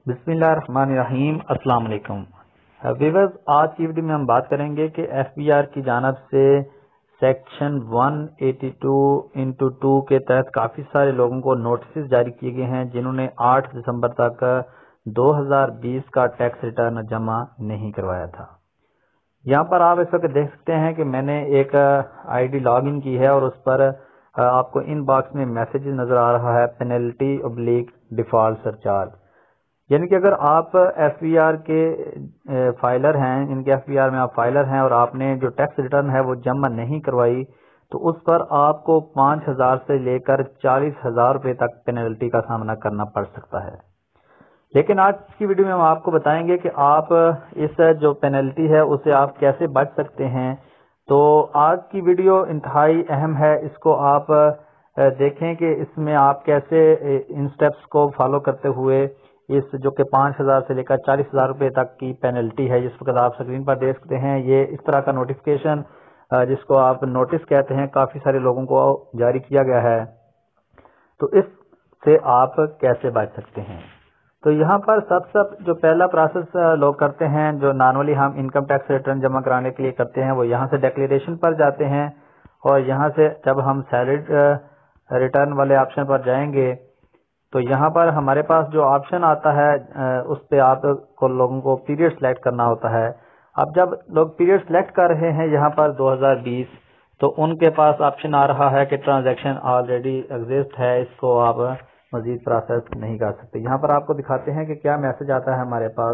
बिस्मिल्लाहिर्रहमानिर्रहीम। अस्सलाम वालेकुम व्यूअर्स, आज की वीडियो में हम बात करेंगे कि एफबीआर की जानिब से सेक्शन 182(2) के तहत काफ़ी सारे लोगों को नोटिस जारी किए गए हैं जिन्होंने 8 दिसंबर तक 2020 का टैक्स रिटर्न जमा नहीं करवाया था। यहाँ पर आप इस वक्त देख सकते हैं कि मैंने एक आईडी लॉग इन की है और उस पर आपको इन बॉक्स में मैसेज नजर आ रहा है पेनल्टी/डिफॉल्ट सरचार्ज। यानी कि अगर आप एफबीआर के फाइलर हैं, इनके एफबीआर में आप फाइलर हैं और आपने जो टैक्स रिटर्न है वो जमा नहीं करवाई तो उस पर आपको 5,000 से लेकर 40,000 रुपए तक पेनल्टी का सामना करना पड़ सकता है। लेकिन आज की वीडियो में हम आपको बताएंगे कि आप इस जो पेनल्टी है उसे आप कैसे बच सकते हैं। तो आज की वीडियो इंतहाई अहम है, इसको आप देखें कि इसमें आप कैसे इन स्टेप्स को फॉलो करते हुए इस जो कि 5,000 से लेकर 40,000 रुपए तक की पेनल्टी है, जिस वक्त आप स्क्रीन पर देख सकते हैं, ये इस तरह का नोटिफिकेशन जिसको आप नोटिस कहते हैं काफी सारे लोगों को जारी किया गया है। तो इससे आप कैसे बच सकते हैं। तो यहाँ पर सबसे जो पहला प्रोसेस लोग करते हैं, जो नॉर्मली हम इनकम टैक्स रिटर्न जमा कराने के लिए करते हैं, वो यहाँ से डिक्लेरेशन पर जाते हैं और यहाँ से जब हम सैलरी रिटर्न वाले ऑप्शन पर जाएंगे तो यहाँ पर हमारे पास जो ऑप्शन आता है उस पे आपको लोगों को पीरियड सेलेक्ट करना होता है। अब जब लोग पीरियड सेलेक्ट कर रहे हैं यहाँ पर 2020, तो उनके पास ऑप्शन आ रहा है कि ट्रांजैक्शन ऑलरेडी एग्जिस्ट है, इसको आप मजीद प्रोसेस नहीं कर सकते। यहाँ पर आपको दिखाते हैं कि क्या मैसेज आता है हमारे पास।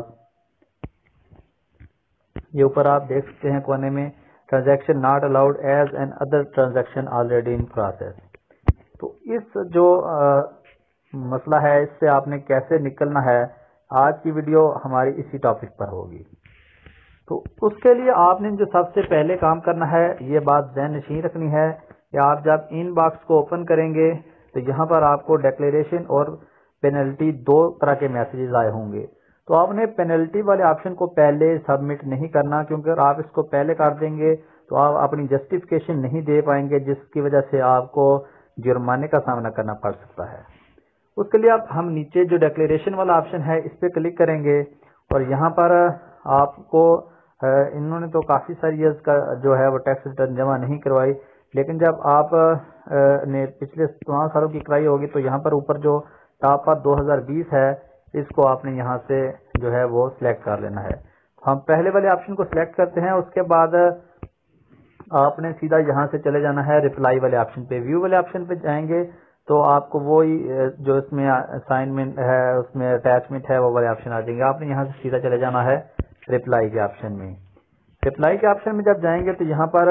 ये ऊपर आप देख सकते हैं कोने में, transaction not allowed as an other transaction already in process. तो इस जो मसला है, इससे आपने कैसे निकलना है, आज की वीडियो हमारी इसी टॉपिक पर होगी। तो उसके लिए आपने जो सबसे पहले काम करना है, ये बात ध्यान नशीन रखनी है कि आप जब इन बॉक्स को ओपन करेंगे तो यहाँ पर आपको डिक्लेरेशन और पेनल्टी दो तरह के मैसेजेस आए होंगे। तो आपने पेनल्टी वाले ऑप्शन को पहले सबमिट नहीं करना, क्योंकि अगर आप इसको पहले कर देंगे तो आप अपनी जस्टिफिकेशन नहीं दे पाएंगे, जिसकी वजह से आपको जुर्माने का सामना करना पड़ सकता है। उसके लिए आप हम नीचे जो डिक्लेरेशन वाला ऑप्शन है इस पे क्लिक करेंगे और यहाँ पर आपको इन्होंने तो काफी सारी ईयर्स का जो है वो टैक्स रिटर्न जमा नहीं करवाई, लेकिन जब आप ने पिछले 5 सालों की कराई होगी तो यहाँ पर ऊपर जो टॉप पर 2020 है, इसको आपने यहाँ से जो है वो सिलेक्ट कर लेना है। हम पहले वाले ऑप्शन को सिलेक्ट करते हैं, उसके बाद आपने सीधा यहाँ से चले जाना है रिप्लाई वाले ऑप्शन पे। व्यू वाले ऑप्शन पे जाएंगे तो आपको वही जो इसमें असाइनमेंट है, उसमें अटैचमेंट है, वो वाले ऑप्शन आ जाएंगे। आपने यहाँ से सीधा चले जाना है रिप्लाई के ऑप्शन में। रिप्लाई के ऑप्शन में जब जाएंगे तो यहाँ पर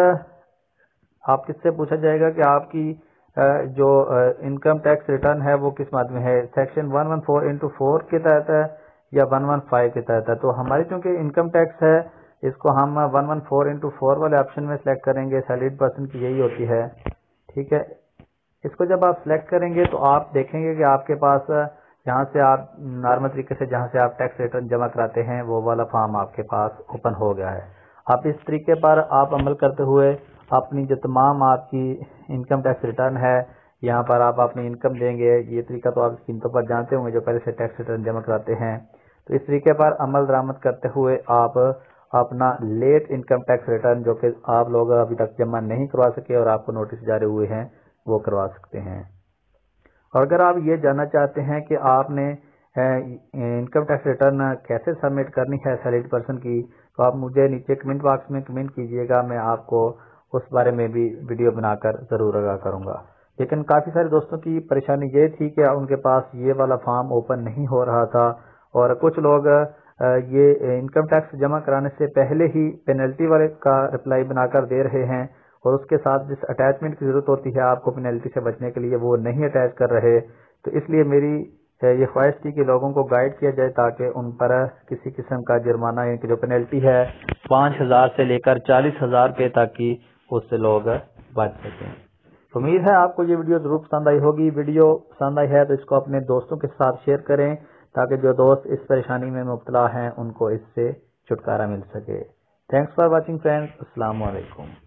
आप किससे पूछा जाएगा कि आपकी जो इनकम टैक्स रिटर्न है वो किस मद में है, सेक्शन 114(4) के तहत है या 115 के तहत है। तो हमारी चूंकि इनकम टैक्स है, इसको हम 114(4) वाले ऑप्शन में सिलेक्ट करेंगे। सैलरीड पर्सन की यही होती है, ठीक है। इसको जब आप सिलेक्ट करेंगे तो आप देखेंगे कि आपके पास यहाँ से आप नॉर्मल तरीके से जहाँ से आप टैक्स रिटर्न जमा कराते हैं वो वाला फॉर्म आपके पास ओपन हो गया है। आप इस तरीके पर आप अमल करते हुए अपनी जो तमाम आपकी इनकम टैक्स रिटर्न है, यहाँ पर आप अपनी इनकम देंगे। ये तरीका तो आप स्क्रीन पर जानते होंगे जो पहले से टैक्स रिटर्न जमा कराते हैं। तो इस तरीके पर अमल दरामद करते हुए आप अपना लेट इनकम टैक्स रिटर्न जो कि आप लोग अभी तक जमा नहीं करवा सके और आपको नोटिस जारी हुए हैं, वो करवा सकते हैं। और अगर आप ये जानना चाहते हैं कि आपने इनकम टैक्स रिटर्न कैसे सबमिट करनी है सैलरीड पर्सन की, तो आप मुझे नीचे कमेंट बॉक्स में कमेंट कीजिएगा, मैं आपको उस बारे में भी वीडियो बनाकर जरूर आगाह करूंगा। लेकिन काफी सारे दोस्तों की परेशानी ये थी कि उनके पास ये वाला फॉर्म ओपन नहीं हो रहा था और कुछ लोग ये इनकम टैक्स जमा कराने से पहले ही पेनल्टी वाले का रिप्लाई बनाकर दे रहे हैं और उसके साथ जिस अटैचमेंट की जरूरत होती है आपको पेनल्टी से बचने के लिए, वो नहीं अटैच कर रहे। तो इसलिए मेरी ये ख्वाहिश थी कि लोगों को गाइड किया जाए ताकि उन पर किसी किस्म का जुर्माना यानी कि जो पेनल्टी है 5,000 से लेकर 40,000 रुपए तक की, उससे लोग बच सकें। तो उम्मीद है आपको ये वीडियो जरूर पसंद आई होगी। वीडियो पसंद आई है तो इसको अपने दोस्तों के साथ शेयर करें ताकि जो दोस्त इस परेशानी में मुब्तला हैं उनको इससे छुटकारा मिल सके। Thanks for watching friends. अस्सलाम वालेकुम।